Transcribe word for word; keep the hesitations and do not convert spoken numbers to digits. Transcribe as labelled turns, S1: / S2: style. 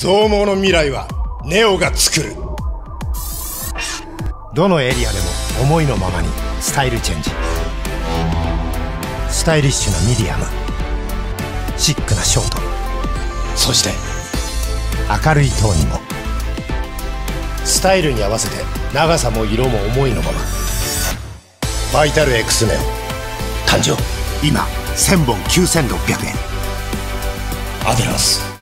S1: 増毛の未来はネオが作る。
S2: どのエリアでも思いのままにスタイルチェンジ。スタイリッシュなミディアム、シックなショート、そして明るいトーンにも。スタイルに合わせて長さも色も思いのまま。バイタル X ネオ誕生。今せんぼんきゅうせんろっぴゃくえん。アデランス。